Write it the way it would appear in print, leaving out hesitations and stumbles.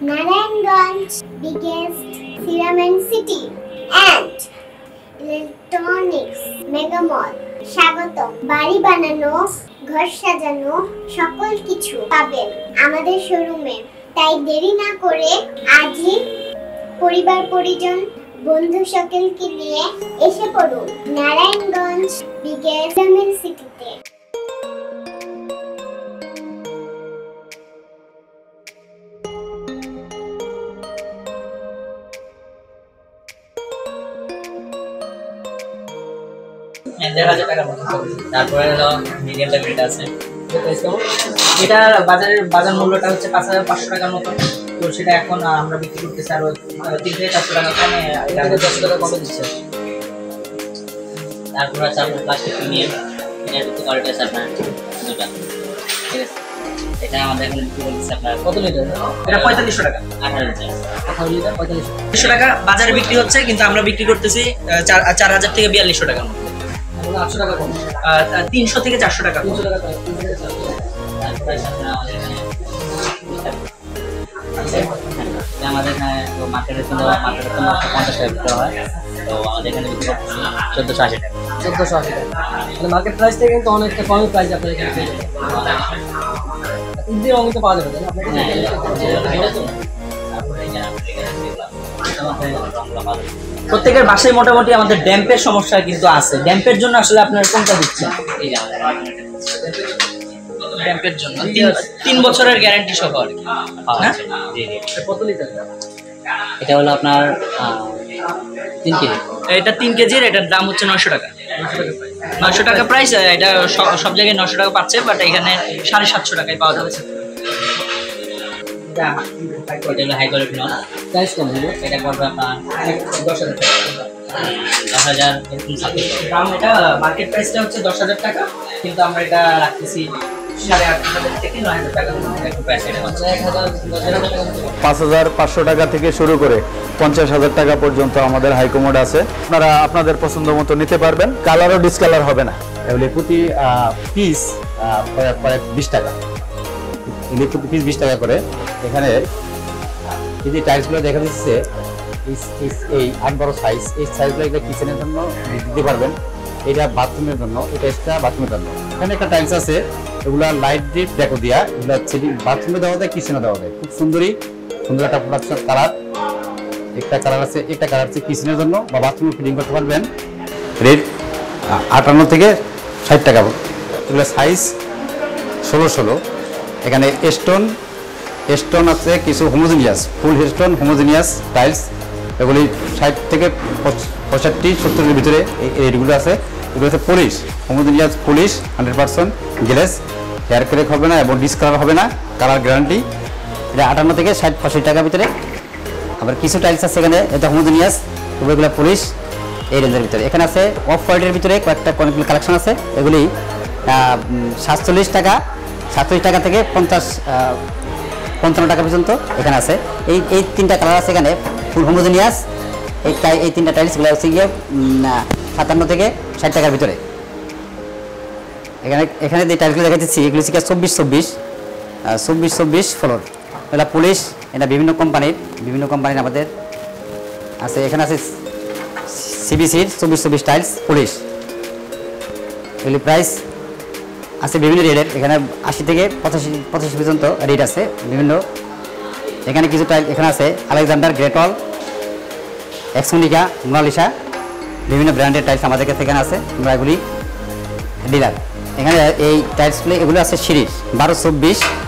Narayanganj, biggest ceramic city and electronics mega mall. স্বাগতম। বাড়ি বানানো, ঘর সাজানো সকল কিছু পাবেন আমাদের শোরুমে। তাই দেরি না করে আজই পরিবার পরিজন বন্ধু সকলকে নিয়ে এসে পড়ুন নারায়ণগঞ্জ বিগেস্ট ceramic সিটিতে। তারপরে হলো মিডিয়াম লেভেলটা আছে, এটা বাজার মূল্যটা হচ্ছে ৫,৫০০ টাকার মতো। তো সেটা এখন আমরা বিক্রি করতেছি আরো ৩ থেকে ৪০০ টাকা কমে, ১০ টাকা কমে দিচ্ছে। তারপর আছে আপনার প্লাস্টিক প্রিমিয়াম, এটার ভিতরে কোয়ালিটি আছে আপনার দুটা, ঠিক আছে। এটা আমাদের এখানে বিক্রি করতেছে আপনার কত লিটার? এটা ৪৫০০ টাকা, ১৮ লিটার ৪৫০০ টাকা বাজারে বিক্রি হচ্ছে, কিন্তু আমরা বিক্রি করতেছি ৪,০০০ থেকে ৪২০০ টাকার মতো। ৮০০ টাকা কম, ৩০০ থেকে ৪০০ টাকা, ৩০০ টাকা। আমাদের এখানে মার্কেটের জন্য ৫০ টাকা বিক্রি হয়, তো আমাদের এখানে বিক্রি করতেছি ১৪৮০ টাকা। ১৪৮০ টাকা মানে মার্কেট প্রাইস থেকে কিন্তু অনেকটা কমই প্রাইস আপনার এখানে পেয়ে যাবেন। ইজিলি অনেকটা পাওয়া যাবে না প্রত্যেকের বাসায় মোটামুটি আমাদের ড্যাম্পের সমস্যা কিন্তু আছে। ড্যাম্পের জন্য আসলে আপনারা কোনটা দিচ্ছেন? ড্যাম্পের জন্য ৩ বছরের গ্যারান্টি সহ আর কি। কত লিটার? এটা হলো আপনার ৩ কেজি। এটা ৩ কেজির, এটার দাম হচ্ছে ৯০০ টাকা। ৯০০ টাকা প্রাইস। এটা সব জায়গায় ৯০০ টাকা পাচ্ছে, বাট এখানে ৭৫০ টাকায় পাওয়া যাচ্ছে। এটা হলো হাই কোয়ালিটি নল, প্রাইস কম হলো। এটা করবে আপনার ১০,০০০ টাকা, ১০,০০০ এরকম দাম। এটা মার্কেট প্রাইসটা হচ্ছে ১০,০০০ টাকা, কিন্তু আমরা এটা রাখতেছি ৮,৫০০ থেকে ৯,০০০ টাকা। ৫,৫০০ টাকা থেকে শুরু করে ৫০,০০০ টাকা পর্যন্ত আমাদের হাইকমোড আছে। আপনারা আপনাদের পছন্দ মতো নিতে পারবেন, কালারও ডিসকালার হবে না। এগুলি প্রতি পিস ২০ টাকা, এগুলি প্রতি পিস ২০ টাকা করে। এখানে যদি টাইলসগুলো দেখা দিচ্ছে এই ৮-১২ সাইজ, এই সাইজগুলো এগুলো কিচেনের জন্য দিতে পারবেন, এটা বাথরুমের জন্য, এটা এক্সট্রা বাথরুমের জন্য। এখানে একটা টাইলস আছে, এগুলা লাইট ডিপ ডেকো দিয়া, এগুলো বাথরুমে দেওয়া যায়, কিচেনে দেওয়া যায়। খুব সুন্দর একটা প্রোডাকশন কালার। একটা কালার আছে, একটা কালার আছে কিচেনের জন্য বা বাথরুমে ফিটিং করতে পারবেন। রেট ৫৮ থেকে ৬০ টাকা। এগুলো সাইজ ১৬-১৬। এখানে স্টোন আছে কিছু, homogeneous full stone homogeneous tiles, এগুলি ৬০ থেকে ৬৫-৭০-এর ভিতরে এই রেটগুলো আছে। এগুলো হচ্ছে polish, homogeneous polish, 100% glaze, hair crack হবে না এবং ডিসকালার হবে না, কালার গ্যারান্টি। এটা ৫৮ থেকে ৬০-৬৫ টাকার ভিতরে। আবার কিছু টাইলস আছে এখানে, এটা হোমোজিনিয়াস, এগুলো পলিশ, এই রেঞ্জের ভিতরে। এখানে আছে অফ হোয়াইটের ভিতরে অনেকগুলো কালেকশন আছে, এগুলি ৪৭ টাকা থেকে ৫৫ টাকা পর্যন্ত এখানে আছে। এই ৩টা কালার আছে এখানে, ফুল হোমোজিনিয়াস। এই 3টা টাইলসগুলো হচ্ছে গিয়ে ৫৭ থেকে ৬০ টাকার ভিতরে। এখানে যে টাইলসগুলো দেখাচ্ছি এগুলো হচ্ছে ২৪-২৪ ফ্লোর। এটা পুলিশ, এটা বিভিন্ন কোম্পানির আমাদের আছে। এখানে আছে সিবিসির ২৪-২৪ টাইলস পুলিশ। এগুলি প্রাইস আছে বিভিন্ন রেটের, এখানে ৮০ থেকে ৮৫ পর্যন্ত রেট আছে বিভিন্ন। এখানে কিছু টাইল এখানে আছে আলেকজান্ডার, গ্রেট ওয়াল, এক্সমোনিকা, মোনালিসা, বিভিন্ন ব্র্যান্ডের টাইলস আমাদের কাছে এখানে আছে। আমরা এগুলি ডিলার। এখানে এই টাইলসগুলি এগুলো আছে সিরিজ ১২-২৪